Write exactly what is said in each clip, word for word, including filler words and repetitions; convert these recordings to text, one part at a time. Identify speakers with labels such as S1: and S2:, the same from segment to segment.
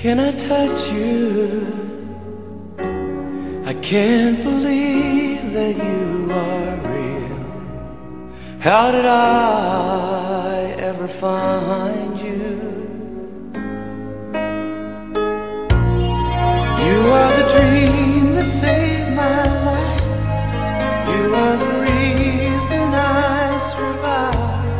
S1: Can I touch you? I can't believe that you are real. How did I ever find you? You are the dream that saved my life. You are the reason I survive.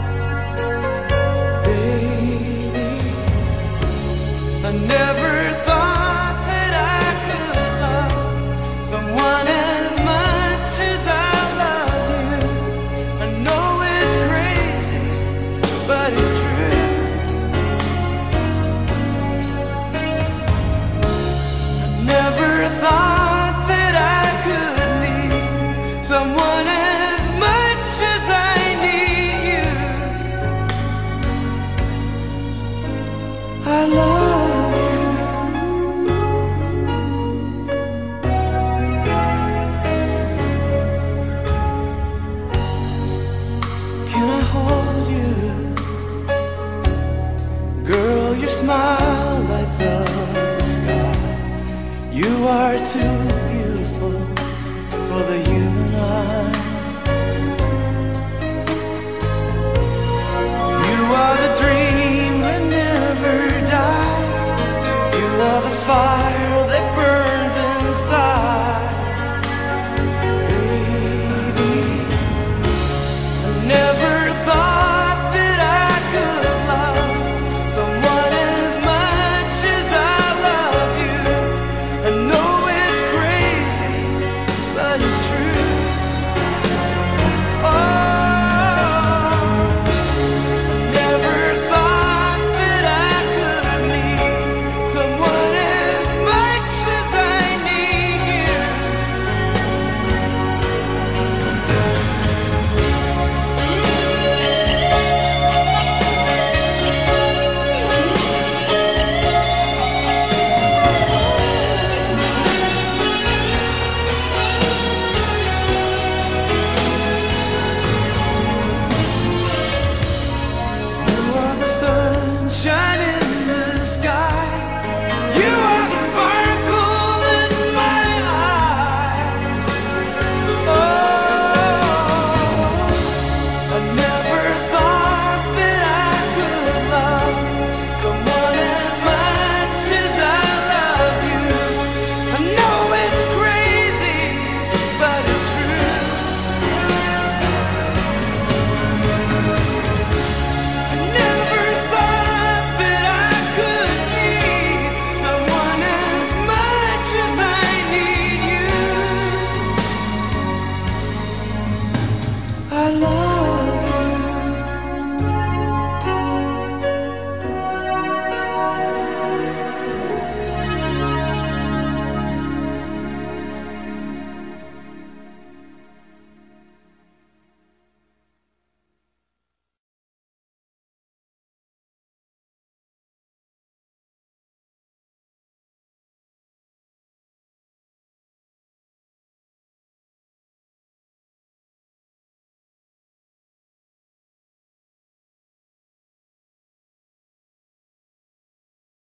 S1: Baby, I never thought that I could love someone as much as I love you. I know it's crazy, but it's true. I never thought that I could need someone as much as I need you. I love you. Can I hold you? Girl, your smile lights up the sky. You are too